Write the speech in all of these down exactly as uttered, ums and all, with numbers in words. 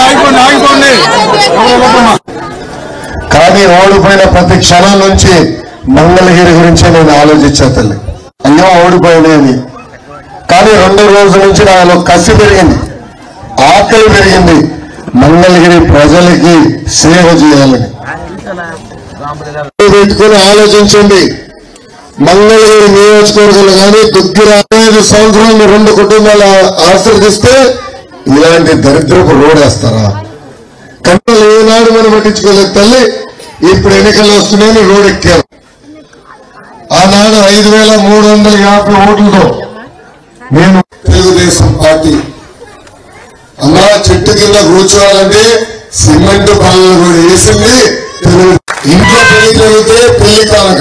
కానీ ఓడిపోయిన ప్రతి క్షణం నుంచి మంగళగిరి గురించి నేను ఆలోచించా తల్లి. అయ్యో ఓడిపోయినది, కానీ రెండు రోజుల నుంచి నాలో కసి పెరిగింది, ఆకలి పెరిగింది, మంగళగిరి ప్రజలకి సేవ చేయాలని పెట్టుకుని ఆలోచించండి. మంగళగిరి నియోజకవర్గంలో కానీ దుగ్గిర ఐదు సంవత్సరాలు రెండు కుటుంబాలు ఆశీర్దిస్తే ఇలాంటి దరిద్రపు రోడ్ వేస్తారా? కన్నలు ఏనాడు మనం పట్టించుకోలేదు తల్లి. ఇప్పుడు ఎన్నికలు వస్తున్నాయని రోడ్ ఎక్కారు. ఆనాడు ఐదు వేల మూడు వందల యాభై ఓట్లతో నేను తెలుగుదేశం పార్టీ అలా చెట్టు కింద కూర్చోవాలంటే సిమెంట్ పనులు కూడా వేసింది. ఇంట్లో పెళ్లి జరిగితే పెళ్లి కానక,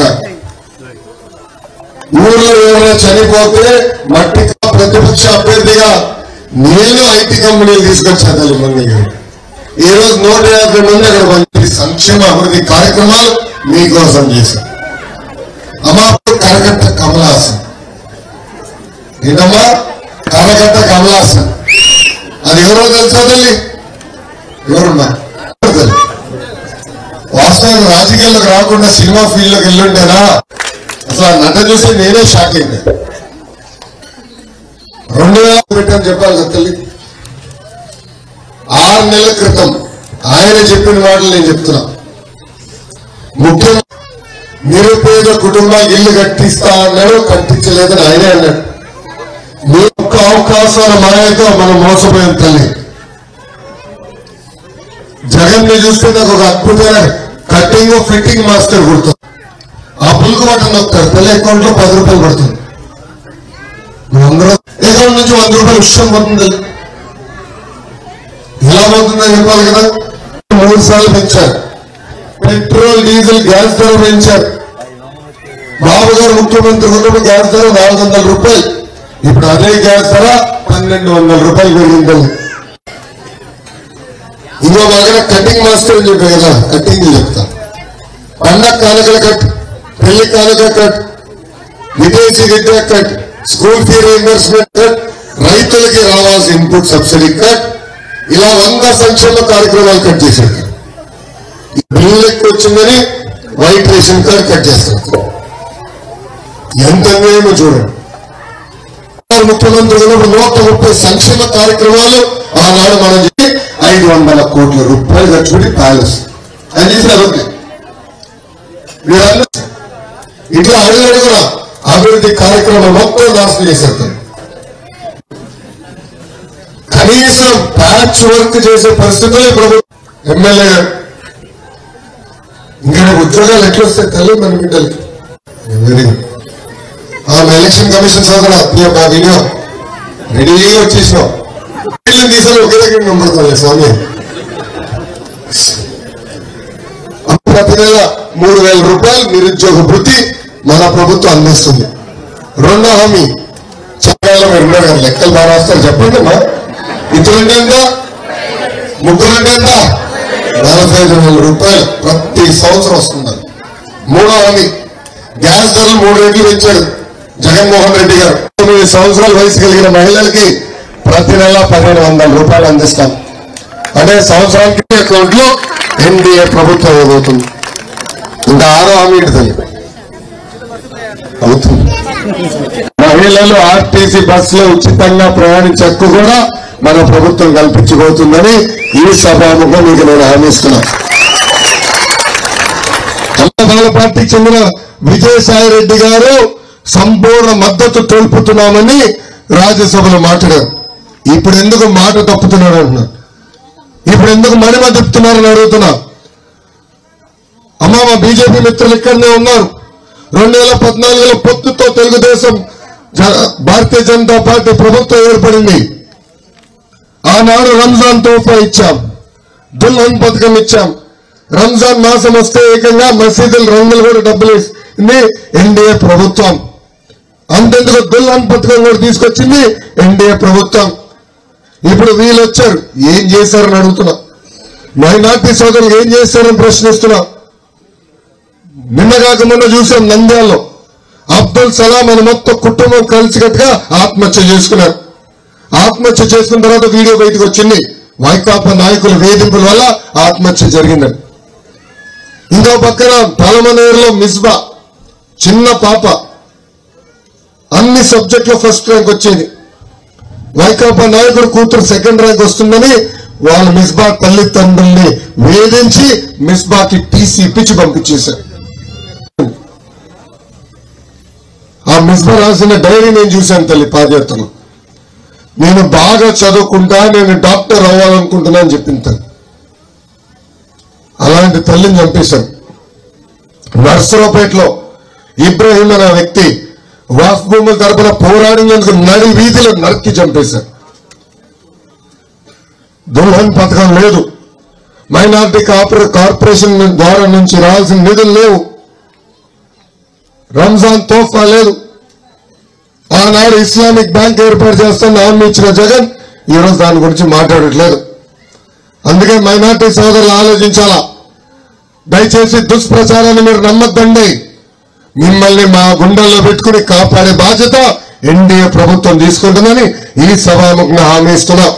ఊర్లో ఎవరైనా చనిపోతే మట్టి ప్రతిపక్ష అభ్యర్థిగా నేను ఐటీ కంపెనీలు తీసుకొచ్చాను తల్లి. మంది ఈ రోజు నూట యాభై మంది అక్కడ మంచి సంక్షేమ అభివృద్ధి కార్యక్రమాలు మీకోసం చేశారు. అమ్మా కరకట్ట కమలాసన్, ఏంటమ్మా కరకట్ట కమలాసన్, అది ఎవరో తెలుసా తల్లి? ఎవరున్నా తల్లి? వాస్తవానికి రాజకీయాల్లోకి రాకుండా సినిమా ఫీల్డ్ లోకి వెళ్ళుంటేనా అసలు ఆ నట చూసి నేనే షాక్ అయింది. రెండు వేల పెట్టని చెప్పాలి కదా తల్లి. ఆరు నెలల క్రితం ఆయన చెప్పిన మాటలు నేను చెప్తున్నా. ముఖ్యంగా నిరుపేద కుటుంబానికి ఇల్లు కట్టిస్తా అన్నాడు, కట్టించలేదని ఆయనే అన్నాడు. మీ ఒక్క అవకాశాల మాయతో మనం మోసపోయాం తల్లి. జగన్ ని చూస్తే నాకు ఒక అద్భుతమైన కటింగ్ ఫిట్టింగ్ మాస్టర్ గుర్తు. ఆ పులుకు బటన్ నొక్కుతారు తల్లి, అకౌంట్ లో పది రూపాయలు పడుతుంది. అందరూ అకౌంట్ నుంచి వంద రూపాయలు విషయం పోతుంది. ఎలా పోతుందని చెప్పాలి కదా. మూడు సార్లు పెంచారు పెట్రోల్, డీజిల్, గ్యాస్ ధర పెంచారు. బాబు గారు ముఖ్యమంత్రి ఉన్నప్పుడు గ్యాస్ ధర నాలుగు వందల రూపాయలు, ఇప్పుడు అదే గ్యాస్ ధర పన్నెండు వందల రూపాయలు పెరిగిందండి. ఇంకో బాగా కటింగ్ మాస్టర్ అని చెప్పారు కదా, కటింగ్ చెప్తా. పండగ కానుకల కట్, పెళ్లి కానుక కట్, విదేశీ విద్య cut, school fee reimbursement cut, రైతులకి రావాల్సిన ఇన్పుట్ సబ్సిడీ కట్, ఇలా వంద సంక్షేమ కార్యక్రమాలు కట్ చేశారు. బిల్లు ఎక్కువ వచ్చిందని వైట్ రేషన్ కార్డు కట్ చేస్తారు. ఎంత అన్యాయమో చూడండి. ముఖ్యమంత్రి ఉన్నప్పుడు నూట ముప్పై సంక్షేమ కార్యక్రమాలు ఆనాడు మనం చెప్పి ఐదు వందల కోట్ల రూపాయలు ఖర్చుపెట్టి ప్యాలెస్ అని చేశారు. మీరందరూ ఇట్లా అడుగడుగున అభివృద్ధి కార్యక్రమం మొత్తం నాశనం చేశారు. కనీసం ప్యాచ్ వర్క్ చేసే పరిస్థితుల్లో ప్రభుత్వం ఎమ్మెల్యే గారు ఇంకా ఉద్యోగాలు ఎట్లా వస్తాయి తల్లి మన బిడ్డలకి? ఆమె ఎలక్షన్ కమిషన్ సోదరా మా వినియో రెడీగా వచ్చేసినాం. తీసాను ఒకే దగ్గర నమ్ముతాను స్వామి. ప్రతి నెల మూడు వేల రూపాయలు నిరుద్యోగ వృత్తి మన ప్రభుత్వం అందిస్తుంది. రెండో హామీ చెప్పాలి. మీరు ఉన్నారు కదా, లెక్కలు బాగా రాస్తారు చెప్పండి. మా ఇతరులంటే ఎంత, ముగ్గురంటే ఎంత, నలభై ఐదు వేల రూపాయలు ప్రతి సంవత్సరం వస్తుంది. మూడో హామీ గ్యాస్ ధరలు మూడు రెట్లు పెంచాడు జగన్మోహన్ రెడ్డి గారు. తొమ్మిది సంవత్సరాల వయసు కలిగిన మహిళలకి ప్రతి నెల పదిహేను వందల రూపాయలు అందిస్తాం. అంటే సంవత్సరానికి అకౌంట్ లో ఎన్డీఏ ప్రభుత్వం ఏదవుతుంది. ఇంకా ఆరో హామీ తల్లి అవుతుంది. మహిళలు ఆర్టీసీ బస్సులో ఉచితంగా ప్రయాణించే హక్కు కూడా మన ప్రభుత్వం కల్పించబోతుందని ఈ సభాముఖం మీకు నేను హామీ ఇస్తున్నా. అన్నదాన పార్టీకి చెందిన విజయసాయి రెడ్డి గారు సంపూర్ణ మద్దతు తెలుపుతున్నామని రాజ్యసభలో మాట్లాడారు. ఇప్పుడు ఎందుకు మాట తప్పుతున్నాడు అంటున్నారు, ఇప్పుడు ఎందుకు మణిమ తిప్పుతున్నారని అడుగుతున్నా. అమ్మ మా బీజేపీ మిత్రులు ఇక్కడనే ఉన్నారు. రెండు వేల పద్నాలుగులో పొత్తుతో తెలుగుదేశం భారతీయ జనతా పార్టీ ప్రభుత్వం ఏర్పడింది. ఆనాడు రంజాన్ తోఫా ఇచ్చాం, దుల్హన్ పథకం ఇచ్చాం. రంజాన్ మాసం వస్తే ఏకంగా మసీదులు రంగులు కూడా డబ్బులు ఇస్తుంది ఎన్డీఏ ప్రభుత్వం. అంతెందుకు దుల్హన్ పథకం కూడా తీసుకొచ్చింది ఎన్డీఏ ప్రభుత్వం. ఇప్పుడు వీళ్ళు వచ్చారు, ఏం చేశారని అడుగుతున్నా. మైనార్టీ సోదరులు ఏం చేశారని ప్రశ్నిస్తున్నా. నిన్న కాక మొన్న చూసాం నంద్యాలలో అబ్దుల్ సలాం అని మొత్తం కుటుంబం కలిసికట్టుగా ఆత్మహత్య చేసుకున్నారు. ఆత్మహత్య చేసుకున్న తర్వాత వీడియో బయటకు వచ్చింది. వైకాపా నాయకుల వేధింపుల వల్ల ఆత్మహత్య జరిగిందని. ఇంకో పక్కన పాలమనేరులో మిస్బా చిన్న పాప అన్ని సబ్జెక్టులో ఫస్ట్ ర్యాంక్ వచ్చేది. వైకాపా నాయకుడు కూతురు సెకండ్ ర్యాంక్ వస్తుందని వాళ్ళ మిస్బా తల్లిదండ్రుల్ని వేధించి మిస్బాకి టీసీ ఇప్పించి పంపించేశారు. ఆ మిస్బా రాసిన డైరీ నేను చూశాను తల్లి పాదయాత్రలో. నేను బాగా చదువుకుంటా, నేను డాక్టర్ అవ్వాలనుకుంటున్నా అని చెప్పింది తల్లి. అలాంటి తల్లిని చంపేశారు. నర్సరావుపేటలో ఇబ్రాహీం అనే వ్యక్తి వాఫ్ భూముల తరపున పోరాడినందుకు నడి వీధిలో నరికి చంపేశారు. దుల్హన్ పథకం లేదు, మైనార్టీ కార్పొరేషన్ ద్వారా నుంచి రావాల్సిన నిధులు లేవు, రంజాన్ తోఫా లేదు. ఆనాడు ఇస్లామిక్ బ్యాంక్ ఏర్పాటు చేస్తానని హామీ ఇచ్చిన జగన్ ఈరోజు దాని గురించి మాట్లాడట్లేదు. అందుకే మైనార్టీ సోదరులు ఆలోచించాలా. దయచేసి దుష్ప్రచారాన్ని మీరు నమ్మద్దండి. మిమ్మల్ని మా గుండెల్లో పెట్టుకుని కాపాడే బాధ్యత ఎన్డీఏ ప్రభుత్వం తీసుకుంటుందని ఈ సభాముఖంగా హామీ ఇస్తున్నా.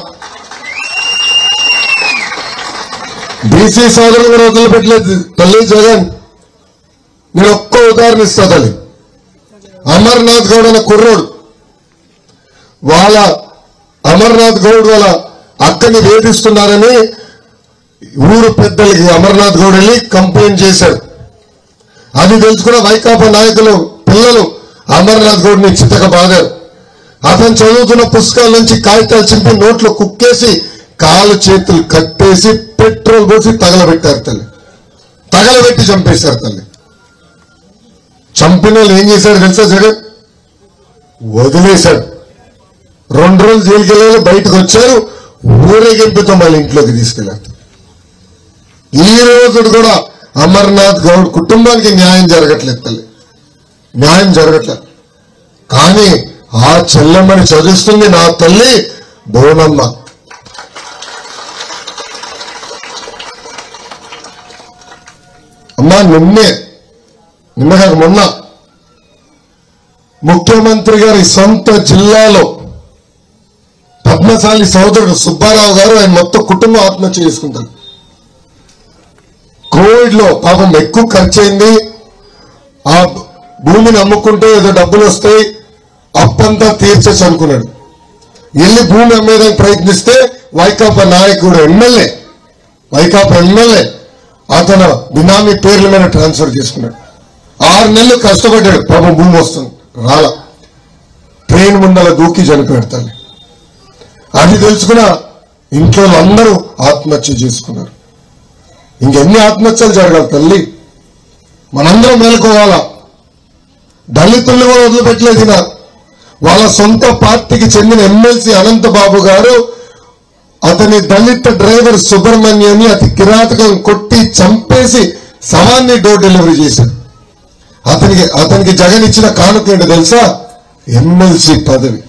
బీసీ సోదరులు కూడా వదిలిపెట్టలేదు తల్లి జగన్. నేను ఒక్క ఉదాహరణ ఇస్తా తల్లి. అమర్నాథ్ గౌడ్ అనే కుర్రోడు వాళ్ళ అమర్నాథ్ గౌడ్ వాళ్ళ అక్కని వేధిస్తున్నారని ఊరు పెద్దలకి అమర్నాథ్ గౌడ్ వెళ్ళి కంప్లైంట్ చేశాడు. అది తెలుసుకున్న వైకాపా నాయకులు పిల్లలు అమర్నాథ్ గౌడ్ని చిత్తక బాధారు. అతను చదువుతున్న పుస్తకాల నుంచి కాగితాలు చింపి నోట్లో కుక్కేసి కాలు చేతులు కట్టేసి పెట్రోల్ పోసి తగలబెట్టారు తల్లి. తగలబెట్టి చంపేశారు తల్లి. చంపిన వాళ్ళు ఏం చేశారు తెలుసా జగన్? వదిలేశాడు. రెండు రోజులు జైలుకి వెళ్ళాలి, బయటకు వచ్చారు, ఊరేగింపుతో మళ్ళీ ఇంట్లోకి తీసుకెళ్ళారు. ఈ రోజు కూడా అమర్నాథ్ గౌడ్ కుటుంబానికి న్యాయం జరగట్లేదు తల్లి, న్యాయం జరగట్లేదు. కానీ ఆ చెల్లెమ్మని చదివిస్తుంది నా తల్లి బోనమ్మ. అమ్మా నిన్నే నిన్న కాక మొన్న ముఖ్యమంత్రి గారి సొంత జిల్లాలో పద్మశాలి సోదరుడు సుబ్బారావు గారు ఆయన మొత్తం కుటుంబం ఆత్మహత్య చేసుకుంటారు. కోవిడ్ లో పాపం ఎక్కువ ఖర్చు అయింది. ఆ భూమిని అమ్ముకుంటే ఏదో డబ్బులు వస్తాయి, అప్పంతా తీర్చచ్చు అనుకున్నాడు. వెళ్ళి భూమి అమ్మేదానికి ప్రయత్నిస్తే వైకాపా నాయకుడు ఎమ్మెల్యే వైకాపా ఎమ్మెల్యే అతను బినామీ పేర్ల మీద ట్రాన్స్ఫర్ చేసుకున్నాడు. ఆరు నెలలు కష్టపడ్డాడు, పాపం భూమి వస్తుంది రాలా. ట్రైన్ ముందల దూకి చనిపోయాడు తల్లి. అది తెలుసుకున్న ఇంట్లో అందరూ ఆత్మహత్య చేసుకున్నారు. ఇంకెన్ని ఆత్మహత్యలు జరగాలి తల్లి? మనందరం మేలుకోవాలా. దళితుల్ని కూడా వదిలిపెట్టలేదు. వాళ్ళ సొంత పార్టీకి చెందిన ఎమ్మెల్సీ అనంతబాబు గారు అతని దళిత డ్రైవర్ సుబ్రహ్మణ్యాన్ని అతి కిరాతకం కొట్టి చంపేసి శవాన్ని డోర్ డెలివరీ చేశారు. అతనికి అతనికి జగన్ ఇచ్చిన కానుక ఏంటో తెలుసా? ఎమ్మెల్సీ పదవి.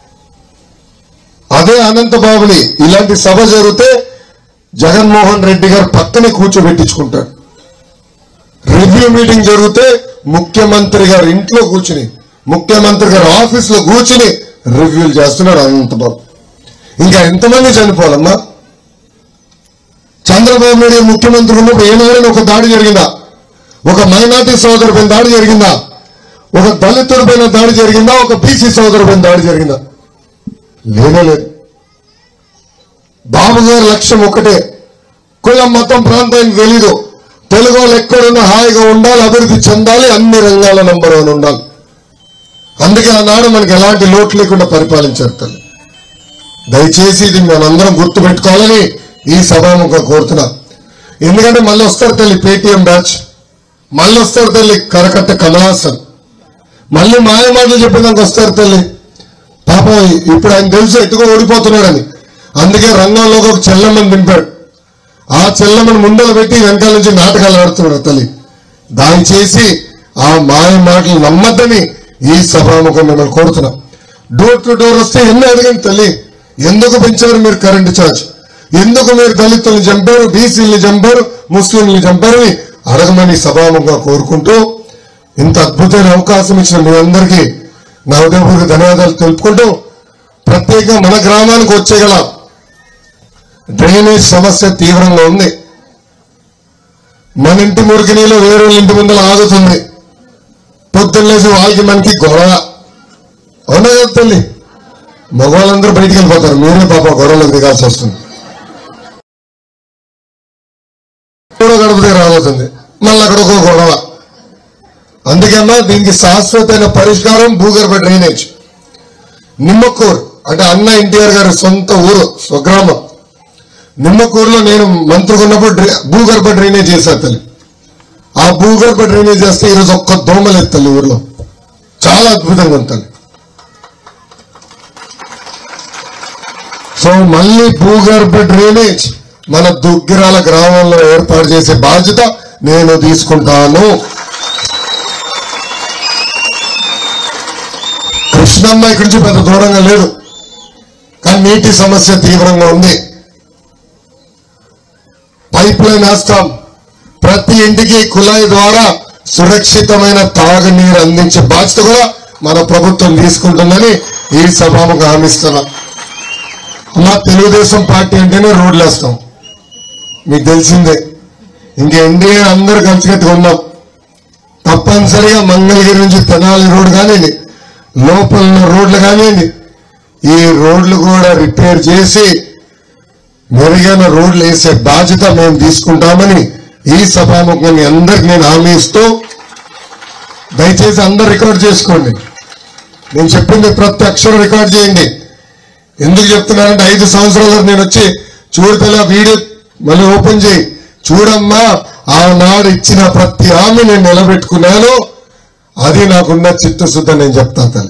అదే అనంతబాబుని ఇలాంటి సభ జరిగితే జగన్మోహన్ రెడ్డి గారు పక్కనే కూర్చోబెట్టించుకుంటాడు. రివ్యూ మీటింగ్ జరిగితే ముఖ్యమంత్రి గారు ఇంట్లో కూర్చుని, ముఖ్యమంత్రి గారు ఆఫీస్ లో కూర్చుని రివ్యూలు చేస్తున్నాడు అనంతబాబు. ఇంకా ఎంతమంది చనిపోవాలమ్మా? చంద్రబాబు నాయుడు ముఖ్యమంత్రి ఉన్నప్పుడు ఏనాడైనా ఒక దాడి జరిగిందా? ఒక మైనార్టీ సోదరు పైన దాడి జరిగిందా? ఒక దళితుడి పైన దాడి జరిగిందా? ఒక బీసీ సోదరు పైన దాడి జరిగిందా? లేనలేదు. బాబు గారి లక్ష్యం ఒకటే, కులం మతం ప్రాంతానికి తెలీదు, తెలుగు వాళ్ళు ఎక్కడున్నా హాయిగా ఉండాలి, అభివృద్ధి చెందాలి, అన్ని రంగాల నంబర్ వన్ ఉండాలి. అందుకే ఆనాడు మనకి ఎలాంటి లోటు లేకుండా పరిపాలించారు తల్లి. దయచేసి ఇది మనందరం గుర్తు పెట్టుకోవాలని ఈ సభాముఖంగా కోరుతున్నా. ఎందుకంటే మళ్ళీ వస్తారు తల్లి పేటీఎం బ్యాచ్, మళ్ళీ వస్తారు తల్లి కరకట్ట కమలాసన్, మళ్ళీ మాయ మాటలు చెప్పేదానికి వస్తారు తల్లి. పాపం ఇప్పుడు ఆయన తెలుసు ఎట్టుకో ఓడిపోతున్నాడని, అందుకే రంగంలోకి ఒక చెల్లెమ్మని దింపాడు. ఆ చెల్లెమ్మని ముందర పెట్టి వెనకాల నుంచి నాటకాలు ఆడుతున్నాడు తల్లి. దయచేసి ఆ మాయ మాటలు నమ్మద్దని ఈ సభాముఖం మిమ్మల్ని కోరుతున్నాం. డోర్ టు డోర్ వస్తే ఎన్నో అడగండి తల్లి. ఎందుకు పెంచారు మీరు కరెంటు ఛార్జ్? ఎందుకు మీరు దళితుల్ని చంపారు, బీసీల్ని చంపారు, ముస్లింల్ని చంపారని అడగమని సభాముఖంగా కోరుకుంటూ ఇంత అద్భుతమైన అవకాశం ఇచ్చిన మీ అందరికీ నా హృదయపూర్వక ధన్యవాదాలు తెలుపుకుంటూ, ప్రత్యేకంగా మన గ్రామానికి వచ్చేగల డ్రైనేజ్ సమస్య తీవ్రంగా ఉంది. మన ఇంటి మురికి నీళ్ళు వేరే ఇంటి ముందర ఆగుతుంది. పొద్దున్నేసి వాళ్ళకి మనకి గొడవ. అవునా కదా తల్లి? మగవాళ్ళందరూ బయటికి వెళ్ళిపోతారు, మీరే పాప గొడవలకు దిగాల్సి వస్తుంది. గడపదే రాబోతుంది, మళ్ళీ అక్కడ ఒక గొడవ. అందుకన్నా దీనికి శాశ్వతమైన పరిష్కారం భూగర్భ డ్రైనేజ్. నిమ్మకూరు అంటే అన్న ఎన్టీఆర్ గారి సొంత ఊరు, స్వగ్రామం. నిమ్మకూరులో నేను మంత్రిగా ఉన్నప్పుడు భూగర్భ డ్రైనేజ్ చేశాను తల్లి. ఆ భూగర్భ డ్రైనేజ్ చేస్తే ఈరోజు ఒక్క దోమలేదు తల్లి ఊర్లో. చాలా అద్భుతంగా ఉంటుంది. సో మళ్ళీ భూగర్భ డ్రైనేజ్ మన దుగ్గిరాల గ్రామంలో ఏర్పాటు చేసే బాధ్యత నేను తీసుకుంటాను. కృష్ణమ్మ ఇక్కడి నుంచి పెద్ద దూరంగా లేదు, కానీ నీటి సమస్య తీవ్రంగా ఉంది. పైప్ లైన్ వేస్తాం, ప్రతి ఇంటికి కుళాయి ద్వారా సురక్షితమైన తాగునీరు అందించే బాధ్యత కూడా మన ప్రభుత్వం తీసుకుంటుందని ఈ సభకు హామీస్తున్నాం. మా తెలుగుదేశం పార్టీ అంటేనే రోడ్లు వేస్తాం, మీకు తెలిసిందే. ఇంక ఎన్డీఏ అందరూ కలిసికట్టుగా ఉన్నాం. తప్పనిసరిగా మంగళగిరి నుంచి తెనాలి రోడ్డు కానివ్వండి, లోపల ఉన్న రోడ్లు కానివ్వండి, ఈ రోడ్లు కూడా రిపేర్ చేసి మెరుగైన రోడ్లు వేసే బాధ్యత మేము తీసుకుంటామని ఈ సభాముఖంగా అందరికి నేను హామీ ఇస్తూ, దయచేసి అందరు రికార్డ్ చేసుకోండి. నేను చెప్పింది ప్రతి అక్షరం రికార్డ్ చేయండి. ఎందుకు చెప్తున్నానంటే ఐదు సంవత్సరాలు నేను వచ్చి చూడతల వీడియో మళ్ళీ ఓపెన్ చేయి, చూడమ్మా ఆనాడు ఇచ్చిన ప్రతి హామీ నేను నిలబెట్టుకున్నాను. అది నాకున్న చిత్తశుద్ధ నేను చెప్తాను తల్లి.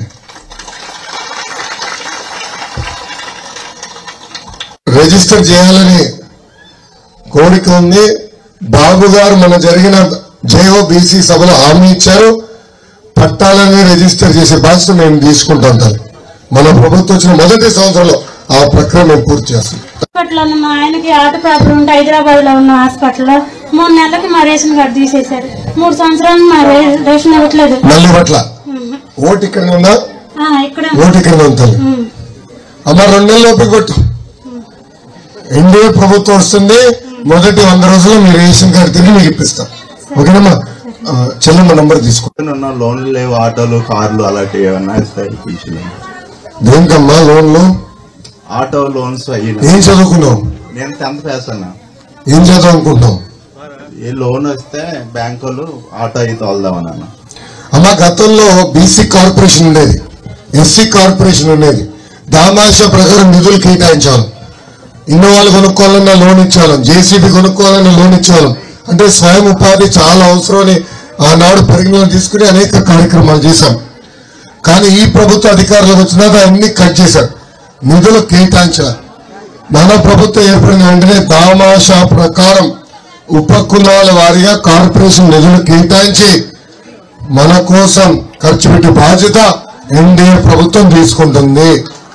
రిజిస్టర్ చేయాలని కోరిక ఉంది. బాబు గారు మన జరిగిన జేఓ బీసీ సభలో హామీ ఇచ్చారు, పట్టాలని రిజిస్టర్ చేసే బాధ్యత మేము తీసుకుంటాం తల్లి. మన ప్రభుత్వం వచ్చిన మొదటి సంవత్సరంలో ఆ ప్రక్రియ మేము పూర్తి చేస్తాం. హాస్పిటల్ మా ఆయనకి ఆటో ప్రాబ్లం ఉంటే హైదరాబాద్ లో ఉన్న హాస్పిటల్ మూడు నెలలకి మా రేషన్ కార్డు తీసేశారు. మూడు సంవత్సరాలు మా రేషన్ ఇవ్వట్లేదు. మళ్ళీ పట్ల ఓటు ఇక్కడ ఉందా? ఓటు ఇక్కడ ఉంటుంది అమ్మ. రెండు నెలలు ఓపిక కొట్టు, ఎన్డీఏ ప్రభుత్వం వస్తుంది. మొదటి వంద రోజుల్లో మీ రేషన్ కార్డు తిరిగి మీకు ఇప్పిస్తాం. ఓకేనమ్మా? చెల్లెమ్మ నంబర్ తీసుకుంటున్నా. లోన్లు లేవు, ఆటోలు కార్లు అలాంటివి ఏమన్నా ఇస్తాయి? దేనికమ్మా లోన్లు? ఆటో లోన్స్ అయ్యి. ఏం చదువుకున్నావు? నేను టెన్త్ పాస్ అన్నా. ఏం చదువు అనుకుంటావు? ఏ లోన్ వస్తే బ్యాంకులు ఆటో అయితే తోలుదామని అన్న. అమ్మా గతంలో బీసీ కార్పొరేషన్ ఉండేది, ఎస్సీ కార్పొరేషన్ ఉండేది. దామాష ప్రకారం నిధులు కేటాయించాలి. ఇన్నోవాలు కొనుక్కోవాలన్నా లోన్ ఇచ్చేవాళ్ళం, జేసీబీ కొనుక్కోవాలన్నా లోన్ ఇచ్చేవాళ్ళం. అంటే స్వయం ఉపాధి చాలా అవసరమని ఆనాడు పరిగణలో తీసుకుని అనేక కార్యక్రమాలు చేశాం. కానీ ఈ ప్రభుత్వ అధికారులకు వచ్చినాక అన్ని కట్ చేశారు, నిధులు కేటాయించారు. మన ప్రభుత్వం ఏర్పడిన వెంటనే దామాషా ప్రకారం ఉపకులాల వారీగా కార్పొరేషన్ నిధులు కేటాయించి మన కోసం ఖర్చు పెట్టే బాధ్యత ఎన్డీఏ ప్రభుత్వం తీసుకుంటుంది.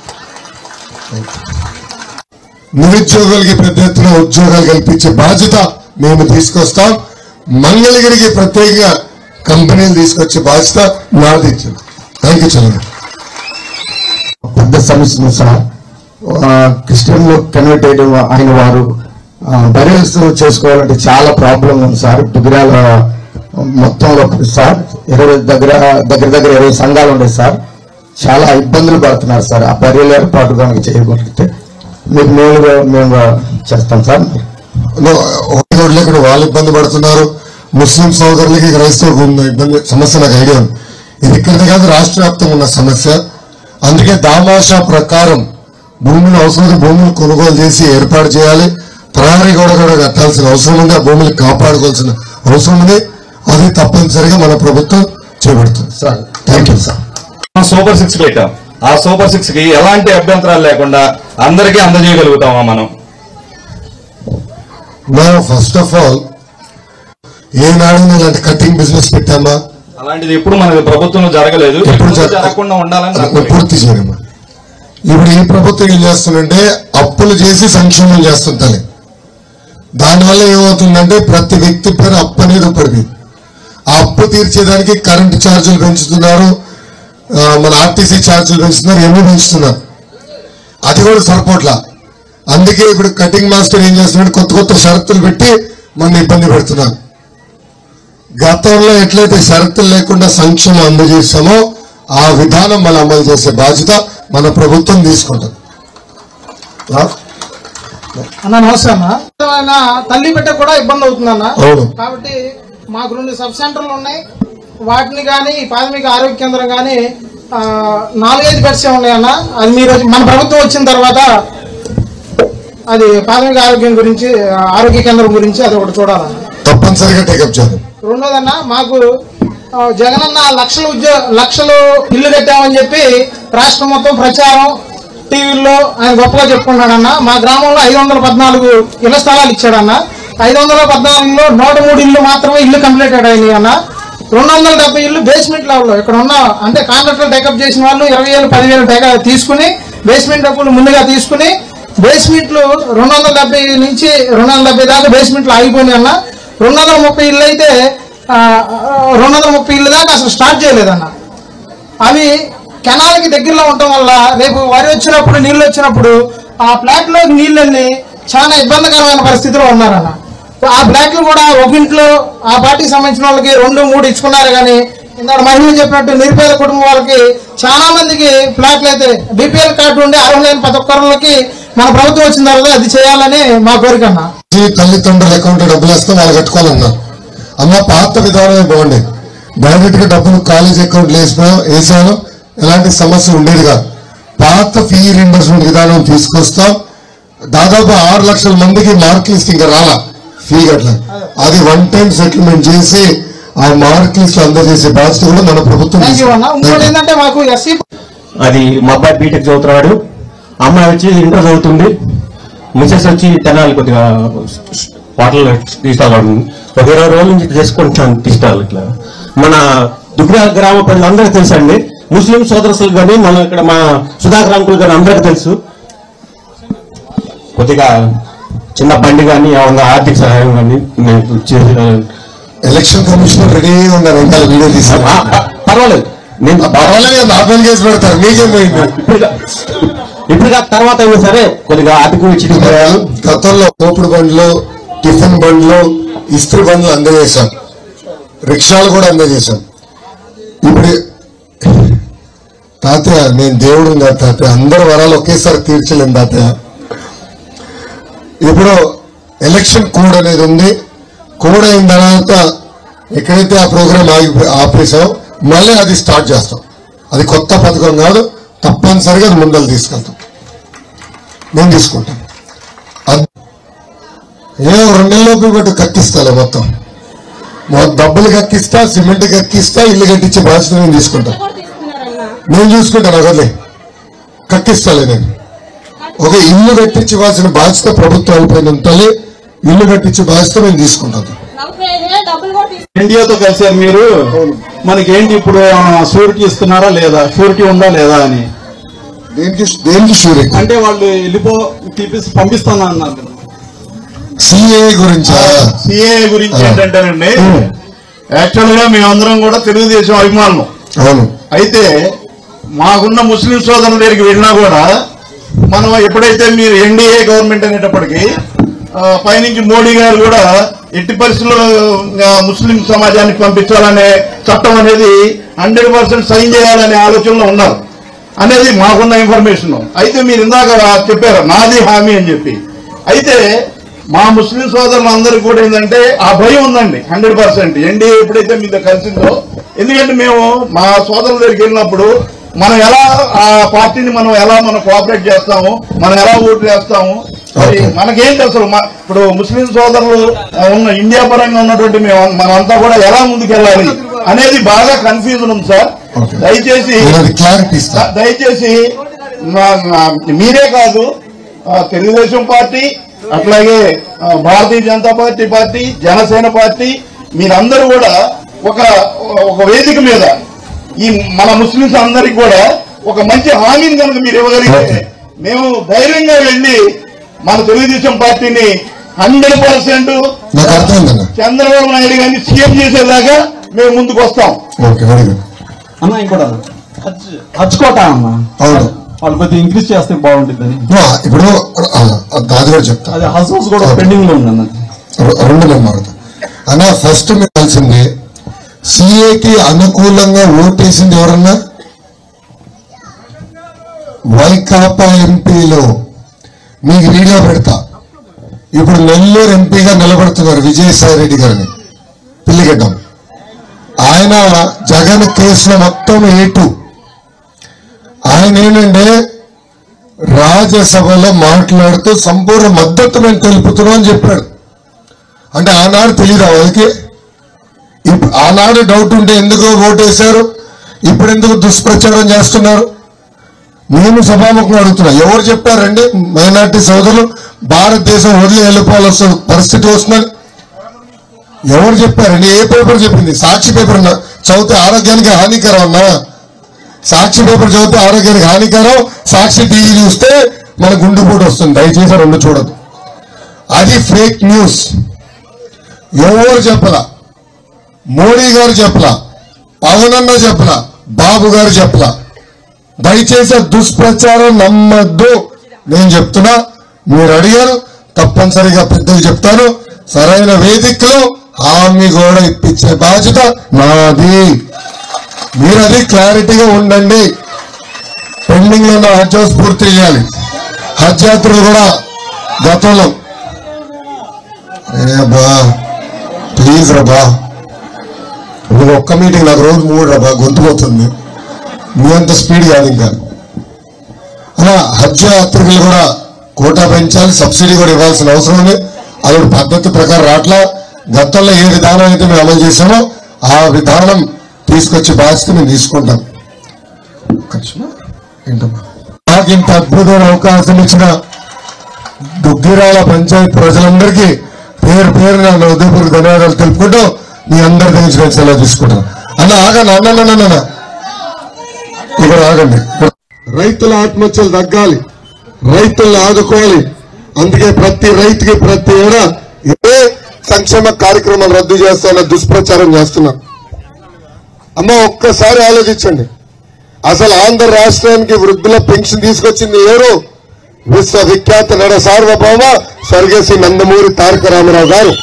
నిరుద్యోగులకి పెద్ద ఎత్తున ఉద్యోగాలు కల్పించే బాధ్యత మేము తీసుకొస్తాం. మంగళగిరికి ప్రత్యేకంగా కంపెనీలు తీసుకొచ్చే బాధ్యత నాది. Thank you. చంద్ర పెద్ద సమస్య సార్, క్రిస్టియన్ లో కన్వర్ట్ అయ్యడం ఆయన వారు బరియల్స్ చేసుకోవాలంటే చాలా ప్రాబ్లం ఉంది సార్. దుగ్గిరాల మొత్తంలో సార్ ఇరవై దగ్గర దగ్గర దగ్గర ఇరవై సంఘాలు ఉన్నాయి సార్. చాలా ఇబ్బందులు పడుతున్నారు సార్. ఆ బరియల్ ఏర్పాటు కనుక చేయగలిగితే మీకు మేలుగా మేము చేస్తాం సార్. ఇక్కడ వాళ్ళు ఇబ్బంది పడుతున్నారు, ముస్లిం సోదరులకి క్రైస్తవులకు ఉన్న ఇబ్బంది సమస్య నాకు ఐడియా ఉంది. ఇది ఇక్కడిది కాదు, రాష్ట్ర వ్యాప్తంగా ఉన్న సమస్య. అందుకే దామాషా ప్రకారం భూమిని అవసరమైన భూములు కొనుగోలు చేసి ఏర్పాటు చేయాలి. ప్రహరీ గోడ కూడా కట్టాల్సిన అవసరం ఉంది, ఆ భూములు కాపాడుకోవాల్సిన అవసరం ఉంది. అది తప్పనిసరిగా మన ప్రభుత్వం చేపడుతుంది sir. Thank you sir. Super six పెట్టాం. ఆ సూపర్ సిక్స్ కి ఎలాంటి అభ్యంతరాలు లేకుండా అందరికీ అందజేయగలుగుతామా మనం? ఫస్ట్ ఆఫ్ ఆల్ ఏనాడు ఇలాంటి కటింగ్ బిజినెస్ పెట్టామా? అలాంటిది ఎప్పుడు మనకి ప్రభుత్వంలో జరగలేదు, ఎప్పుడు జరగకుండా ఉండాలని పూర్తి చేయడమా. ఇప్పుడు ఈ ప్రభుత్వం ఏం చేస్తుందంటే అప్పులు చేసి సంక్షేమం చేస్తుంది. దానివల్ల ఏమవుతుందంటే ప్రతి వ్యక్తి పేరు అప్పు అనేది పడింది. ఆ అప్పు తీర్చేదానికి కరెంటు ఛార్జీలు పెంచుతున్నారు, మన ఆర్టీసీ ఛార్జీలు పెంచుతున్నారు, ఎన్ని పెంచుతున్నారు. అది కూడా సరిపోట్లా. అందుకే ఇప్పుడు కటింగ్ మాస్టర్ ఏం చేస్తున్నాడు, కొత్త కొత్త షరతులు పెట్టి మన ఇబ్బంది పెడుతున్నారు. గతంలో ఎట్లయితే షరతులు లేకుండా సంక్షేమం అందజేస్తామో ఆ విధానం మనం అమలు చేసే బాధ్యత మన ప్రభుత్వం తీసుకుంటుంది. అన్న నమస్తే అన్న. తల్లి బిడ్డ కూడా ఇబ్బంది అవుతుందన్న. అవును. కాబట్టి మాకు రెండు సబ్ సెంటర్లు ఉన్నాయి. వాటిని కానీ ప్రాథమిక ఆరోగ్య కేంద్రం కానీ నాలుగైదు బెడ్స్ ఉన్నాయన్న. అది మీరు మన ప్రభుత్వం వచ్చిన తర్వాత అది ప్రాథమిక ఆరోగ్యం గురించి ఆరోగ్య కేంద్రం గురించి అది ఒకటి చూడాలన్న. తప్పనిసరిగా టేకప్ చేయాలి. రెండోదన్న మాకు జగనన్న లక్షలు ఉద్యోగ లక్షలు ఇల్లు కట్టామని చెప్పి రాష్ట్రం మొత్తం ప్రచారం టీవీల్లో ఆయన గొప్పగా చెప్పుకున్నాడన్న. మా గ్రామంలో ఐదు వందల పద్నాలుగు ఇళ్ల స్థలాలు ఇచ్చాడన్న. ఐదు వందల పద్నాలుగులో నూట మూడు ఇల్లు మాత్రమే ఇల్లు కంప్లీటెడ్ అయినాయి అన్న. రెండు వందల డెబ్బై ఇల్లు బేస్మెంట్ లెవెల్లో ఇక్కడ ఉన్న అంటే కాంట్రాక్టర్ టేకప్ చేసిన వాళ్ళు ఇరవై వేలు పదివేలు టేక తీసుకుని బేస్మెంట్ డబ్బులు ముందుగా తీసుకుని బేస్మెంట్లు రెండు వందల డెబ్బై నుంచి రెండు వందల డెబ్బై దాకా బేస్మెంట్లు ఆగిపోయినాయి అన్న. రెండు వందల ముప్పై ఇల్లు అయితే రెండు వందల ముప్పై ఇల్లు దాకా అసలు స్టార్ట్ చేయలేదన్న. అవి కెనాల్కి దగ్గరలో ఉండటం వల్ల రేపు వరి వచ్చినప్పుడు నీళ్ళు వచ్చినప్పుడు ఆ ప్లాట్లో నీళ్ళని చాలా ఇబ్బందికరమైన పరిస్థితిలో ఉన్నారన్న. ఆ ప్లాట్లు కూడా ఒక ఇంట్లో ఆ పార్టీకి సంబంధించిన వాళ్ళకి రెండు మూడు ఇచ్చుకున్నారు. కానీ ఇందాక మహిళలు చెప్పినట్టు నిరుపేద కుటుంబం వాళ్ళకి చాలా మందికి ప్లాట్లు అయితే బీపీఎల్ కార్డు ఉండి అర్హులు లేని ప్రతి ఒక్కరికి మన ప్రభుత్వం వచ్చిన తర్వాత అది చేయాలని మా కోరిక అన్న. తల్లిదండ్రుల అకౌంట్ డబ్బులు వేస్తే వాళ్ళు కట్టుకోవాలన్నా. అమ్మ పాత విధానమే బాగుండేది. డైరెక్ట్ గా డబ్బులు కాలేజ్ అకౌంట్లు వేసినా వేసాను ఎలాంటి సమస్య ఉండేది కాదు. పాత ఫీ రీంబర్స్మెంట్ విధానం తీసుకొస్తాం. దాదాపు ఆరు లక్షల మందికి మార్క్ లిస్ట్ ఇంకా రాలా ఫీ గట్లా. అది వన్ టైం సెటిల్మెంట్ చేసి ఆ మార్క్ లిస్ట్ అందజేసే బాధ్యత కూడా మన ప్రభుత్వం. ఏంటంటే మాకు ఎస్సీ అది మా అబ్బాయి బీటెక్ చదువుతున్నాడు, అమ్మాయి వచ్చి ఇంటర్ చదువుతుంది, మిసెస్ వచ్చి తెనాలి కొద్దిగా వాటర్ తీసుకోవాలి. ఒక ఇరవై రోజుల నుంచి చేసుకుంటున్నాను తీసుకోవాలి. ఇట్లా మన దుగ్గిరాల గ్రామ ప్రజలందరికీ తెలుసు అండి. ముస్లిం సోదరులు కానీ మన ఇక్కడ మా సుధాకర్ అంకుల్ కానీ అందరికీ తెలుసు. కొద్దిగా చిన్న బండి కానీ ఏమన్నా ఆర్థిక సహాయం కానీ ఎలక్షన్ కమిషనర్ రెడీ ఉన్నారు. వీడియో తీసి పర్వాలేదు, నేను పర్వాలేదు ఆపేల్ చేసి పెడతారు. మీకేమైంది ఇప్పుడు తర్వాత అయినా సరే కొద్దిగా ఆర్థిక ఇచ్చి గతంలో తోపుడు బండ్లు, టిఫిన్ బండ్లు, ఇస్త్రీ బండ్లు అందజేశాం, రిక్షాలు కూడా అందజేశాం. ఇప్పుడు తాతయ్య నేను దేవుడు కాదు తాతయ్య, అందరు వరాలు ఒకేసారి తీర్చలేను తాతయ్య. ఇప్పుడు ఎలక్షన్ కోడ్ అనేది ఉంది. కోడ్ అయిన తర్వాత ఎక్కడైతే ఆ ప్రోగ్రామ్ ఆగి ఆపేసాం మళ్ళీ అది స్టార్ట్ చేస్తాం. అది కొత్త పథకం కాదు, తప్పనిసరిగా అది ముందలు తీసుకెళ్తాం. నేను తీసుకుంటాను. ఏ రెండు నెలలోపు బట్టి కక్కిస్తాలే మొత్తం డబ్బులు కక్కిస్తా, సిమెంట్ కక్కిస్తా, ఇల్లు కట్టించే బాధ్యత నేను తీసుకుంటాను. నేను చూసుకుంటాను. ఒకలే కక్కిస్తాలే నేను. ఒక ఇల్లు కట్టించవలసిన బాధ్యత ప్రభుత్వం పైన ఉంటుంది. ఇల్లు కట్టించే బాధ్యత నేను తీసుకుంటాను. ఎన్డీఏతో కలిసారు మీరు, మనకేంటి ఇప్పుడు షూరిటీ ఇస్తున్నారా లేదా, షూరిటీ ఉందా లేదా అని. దేనికి దేనికి షూరిటీ అంటే వాళ్ళు వెళ్ళిపో తీపిసి పంపిస్తాను అన్నారు. సిఏ గురించి సిఏ గురించి ఏంటంటేనండి, యాక్చువల్ గా మేమందరం కూడా తెలుగుదేశం అభిమానులు. అవును. అయితే మాకున్న ముస్లిం సోదరుల దగ్గరికి వెళ్ళినా కూడా మనం ఎప్పుడైతే మీరు ఎన్డీఏ గవర్నమెంట్ అనేటప్పటికీ పైనుంచి మోడీ గారు కూడా ఎట్టి పరిస్థితుల్లో ముస్లిం సమాజానికి పంపించాలనే చట్టం అనేది హండ్రెడ్ పర్సెంట్ సైన్ చేయాలనే ఆలోచనలో ఉన్నారు అనేది మాకున్న ఇన్ఫర్మేషన్. అయితే మీరు ఇందాక చెప్పారు నాది హామీ అని చెప్పి. అయితే మా ముస్లిం సోదరులందరికీ కూడా ఏంటంటే ఆ భయం ఉందండి హండ్రెడ్ పర్సెంట్ ఎన్డీఏ ఎప్పుడైతే మీతో కలిసిందో. ఎందుకంటే మేము మా సోదరుల దగ్గరికి వెళ్ళినప్పుడు మనం ఎలా ఆ పార్టీని మనం ఎలా మనం కోఆపరేట్ చేస్తాము, మనం ఎలా ఓటు వేస్తాము, మరి మనకేంటి అసలు ఇప్పుడు ముస్లిం సోదరులు ఉన్న ఇండియా పరంగా ఉన్నటువంటి మేము మనమంతా కూడా ఎలా ముందుకెళ్ళాలి అనేది బాగా కన్ఫ్యూజన్ ఉంది సార్. దయచేసి దయచేసి మీరే కాదు, తెలుగుదేశం పార్టీ అట్లాగే Bharatiya Janata party party Janasena party మీరందరూ కూడా ఒక ఒక వేదిక మీద ఈ మన ముస్లింస్ అందరికి కూడా ఒక మంచి హామీని కనుక మీరు ఇవ్వగలిగితే మేము ధైర్యంగా వెళ్ళి మన తెలుగుదేశం పార్టీని హండ్రెడ్ పర్సెంట్ చంద్రబాబు నాయుడు గారిని సీఎం చేసేదాకా మేము ముందుకు వస్తాం. అమ్మా ఇంకోట హచ్చుకోట అమ్మా. వాళ్ళు కొద్దిగా ఇంక్రీజ్ చేస్తే బాగుంటుందని. ఇప్పుడు అది కూడా చెప్తా, అదే హౌస్ హౌస్ కూడా పెండింగ్ లో ఉందన్న. రెండు నెంబర్ అన్న, ఫస్ట్ మీకు తెలిసింది సిఏకి అనుకూలంగా ఓటేసింది ఎవరన్నా? వైకాపా ఎంపీలో మీకు వీడియో పెడతా. ఇప్పుడు నెల్లూరు ఎంపీగా నిలబడుతున్నారు విజయసాయి రెడ్డి గారిని, పిల్లిగడ్డం. ఆయన జగన్ కేసులో మొత్తం ఏటు. ఆయన ఏంటంటే రాజ్యసభలో మాట్లాడుతూ సంపూర్ణ మద్దతు మేము తెలుపుతున్నాం అని చెప్పాడు. అంటే ఆనాడు తెలియదు వాళ్ళకి. ఇప్పుడు ఆనాడు డౌట్ ఉంటే ఎందుకు ఓటేశారు, ఇప్పుడు ఎందుకు దుష్ప్రచారం చేస్తున్నారు? నేను సభాముఖంగా అడుగుతున్నా, ఎవరు చెప్పారండి మైనార్టీ సోదరులు భారతదేశం వదిలి వెళ్ళిపోవాల్సిన వస్తుంది పరిస్థితి వస్తుందని? ఎవరు చెప్పారండి? ఏ పేపర్ చెప్పింది? సాక్షి పేపర్ చదివితే ఆరోగ్యానికి హానికరం అన్నా? సాక్షి పేపర్ చదివితే ఆరోగ్యానికి హానికరం, సాక్షి టీవీ చూస్తే మన గుండెపోటు వస్తుంది. దయచేసి రెండు చూడదు, అది ఫేక్ న్యూస్. ఎవరు చెప్పలా, మోడీ గారు చెప్పలా, పవన్ అన్న చెప్పలా, బాబు గారు చెప్పలా. దయచేసి దుష్ప్రచారం నమ్మద్దు. నేను చెప్తున్నా, మీరు అడిగారు, తప్పనిసరిగా పెద్దలు చెప్తాను. సరైన వేదికలో హామీ కూడా ఇప్పించే బాధ్యత నాది. మీరు అది క్లారిటీగా ఉండండి. పెండింగ్ లో ఉన్న హజ్ హౌస్ పూర్తి చేయాలి. హజ్ యాత్రలు కూడా గతంలో బా ప్లీజ్ రబా, నువ్వు ఒక్క మీటింగ్ నాకు రోజు మూడు రబా, గొంతుపోతుంది. మీ అంత స్పీడ్ కాదు ఇంకా. అలా హజ్ యాత్రికులు కూడా కోటా పెంచాలి, సబ్సిడీ కూడా ఇవ్వాల్సిన అవసరం ఉంది. అది పద్ధతి ప్రకారం రాట్లా. గతంలో ఏ విధానం అయితే మేము అమలు చేశామో ఆ విధానం తీసుకొచ్చే బాధ్యత మేము తీసుకుంటాం. నాకు ఇంత అద్భుతమైన అవకాశం ఇచ్చిన దుగ్గిరాల పంచాయతీ ప్రజలందరికీ పేరు పేరు నా ఉదయపూర్వక ధన్యవాదాలు తెలుపుకుంటూ మీ అందరి దగ్గర నేను సెలవు తీసుకుంటాను. అన్న ఆగండి, అన్న ఇక్కడ ఆగండి. రైతుల ఆత్మహత్యలు తగ్గాలి, రైతులను ఆదుకోవాలి. అందుకే ప్రతి రైతుకి ప్రతి ఏడా ఏ సంక్షేమ కార్యక్రమాలు రద్దు చేస్తామన్న దుష్ప్రచారం చేస్తున్నారు. అమ్మ ఒక్కసారి ఆలోచించండి, అసలు ఆంధ్ర రాష్ట్రానికి వృద్ధుల పెన్షన్ తీసుకొచ్చింది ఎవరు? విశ్వవిఖ్యాత నడ సార్వభౌమ స్వర్గశ్రీ నందమూరి తారక రామారావు గారు.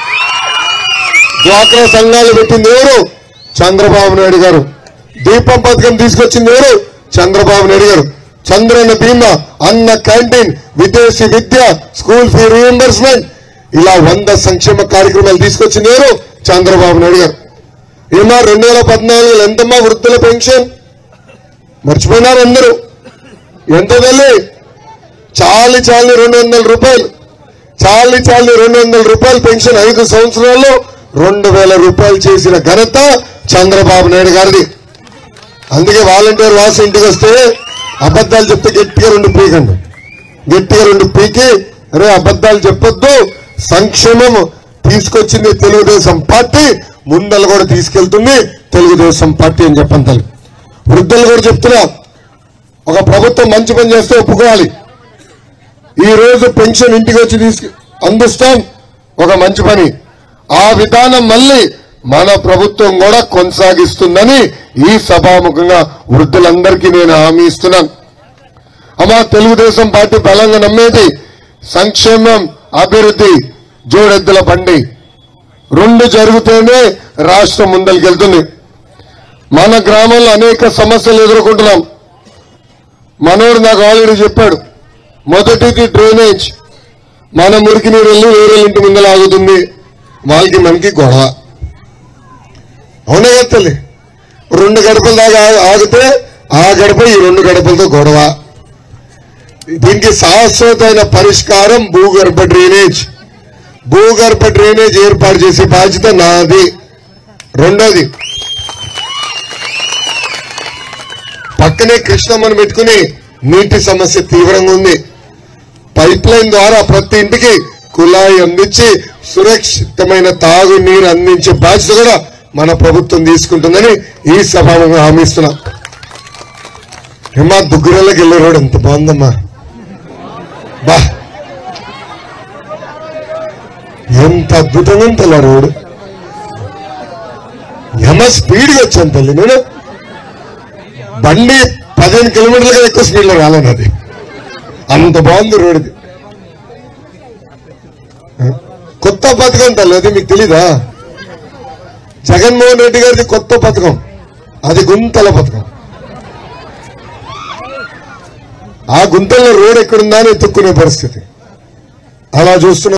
డ్వాక్రా సంఘాలు పెట్టింది ఎవరు? చంద్రబాబు నాయుడు గారు. దీపం పథకం తీసుకొచ్చింది ఎవరు? చంద్రబాబు నాయుడు గారు. చంద్రన్న బీమా, అన్న క్యాంటీన్, విదేశీ విద్య, స్కూల్ ఫీ రీఎంబర్స్మెంట్, ఇలా వంద సంక్షేమ కార్యక్రమాలు తీసుకొచ్చింది ఎవరు? చంద్రబాబు నాయుడు గారు. ఏమా రెండు వేల పద్నాలుగులో ఎంతమ్మా వృద్ధుల పెన్షన్? మర్చిపోయినారు అందరూ. ఎంత తల్లి? చాలి చాలి రెండు వందల రూపాయలు చాలి చాలి రెండు వందల రూపాయలు పెన్షన్ ఐదు సంవత్సరాల్లో రెండు వేల రూపాయలు చేసిన ఘనత చంద్రబాబు నాయుడు గారిది. అందుకే వాలంటీర్ వాసు ఇంటికి వస్తే అబద్ధాలు చెప్తే గట్టిగా రెండు పీకండి, గట్టిగా రెండు పీకి అరే అబద్ధాలు చెప్పొద్దు, సంక్షేమం తీసుకొచ్చింది తెలుగుదేశం పార్టీ, ముందలు కూడా తీసుకెళ్తుంది తెలుగుదేశం పార్టీ అని చెప్పండి. తల్లి వృద్ధులు కూడా చెప్తున్నా, ఒక ప్రభుత్వం మంచి పని చేస్తే ఒప్పుకోవాలి. ఈ రోజు పెన్షన్ ఇంటికి వచ్చి తీసుకు అందిస్తాం, ఒక మంచి పని. ఆ విధానం మళ్ళీ మన ప్రభుత్వం కూడా కొనసాగిస్తుందని ఈ సభాముఖంగా వృద్ధులందరికీ నేను హామీ ఇస్తున్నాను. అమ్మా తెలుగుదేశం పార్టీ బలంగా నమ్మేది సంక్షేమం, అభివృద్ధి, జోడెద్దుల బండి రెండు జరిగితేనే రాష్ట్రం ముందరికెళ్తుంది. మన గ్రామంలో అనేక సమస్యలు ఎదుర్కొంటున్నాం. మనోడు నాకు ఆల్రెడీ చెప్పాడు. మొదటిది డ్రైనేజ్. మన మురికి నీరు వెళ్ళి వేరే ఇంటి ముందర ఆగుతుంది, వాళ్ళకి మనకి గొడవ. అవునే కదా తల్లి? రెండు గడపల దాకా ఆగితే ఆ గడప ఈ రెండు గడపలతో గొడవ. దీనికి శాశ్వతమైన పరిష్కారం భూగర్భ డ్రైనేజ్. భూగర్భ డ్రైనేజ్ ఏర్పాటు చేసే బాధ్యత నాది. రెండోది, పక్కనే కృష్ణమ్మను పెట్టుకుని నీటి సమస్య తీవ్రంగా ఉంది. పైప్ లైన్ ద్వారా ప్రతి ఇంటికి కుళాయి అందించి సురక్షితమైన తాగు నీరు అందించే బాధ్యత కూడా మన ప్రభుత్వం తీసుకుంటుందని ఈ సభాముఖంగా హామీ ఇస్తున్నా. ఏమా దుగ్గురల్లకి వెళ్ళే రోడ్ ఎంత బాగుందమ్మా, బా ఎంత అద్భుతంగా ఉంటుంది ఆ రోడ్డు. ఏమా స్పీడ్గా వచ్చాను తల్లి. నేను బండి పదిహేను కిలోమీటర్లుగా ఎక్కువ స్పీడ్లో రాలేదు అది, అంత బాగుంది రోడ్డుది. కొత్త పథకం తల్లి, అది మీకు తెలీదా? జగన్మోహన్ రెడ్డి గారిది కొత్త పథకం, అది గుంతల పథకం. ఆ గుంతల్లో రోడ్ ఎక్కడుందా అని ఎత్తుక్కునే పరిస్థితి. అలా చూస్తున్న